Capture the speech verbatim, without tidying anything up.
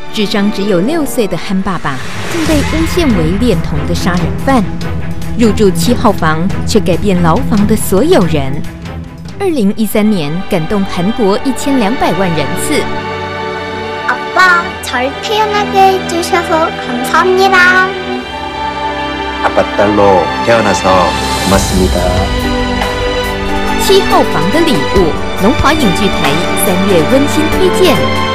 智商只有六岁的憨爸爸，竟被诬陷为恋童的杀人犯。入住七号房，却改变牢房的所有人。二零一三年，感动韩国一千两百万人次。 아빠, 절 태어나게 해주셔서 감사합니다. 아빠 딸로 태어나서 고맙습니다. 七号房的礼物，龙华影剧台三月温馨推荐。